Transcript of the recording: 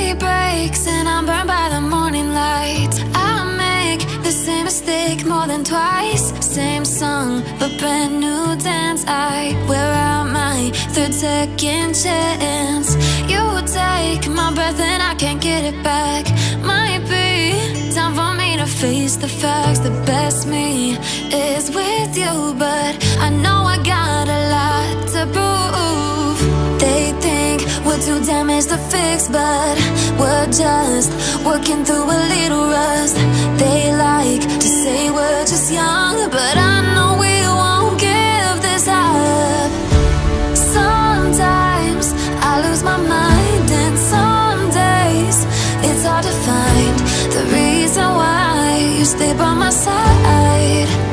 day breaks and I'm burned by the morning light. I make the same mistake more than twice. Same song, but brand new dance. I wear out my third second chance. You take my breath and I can't get it back. Might be time for me to face the facts. The best me is with you, but I know I got a lot to prove. They think we're too damaged to fix, but we're just working through a little rust. They like to say we're just young, but I know we won't give this up. Sometimes I lose my mind, and some days it's hard to find the reason why you stay by my side.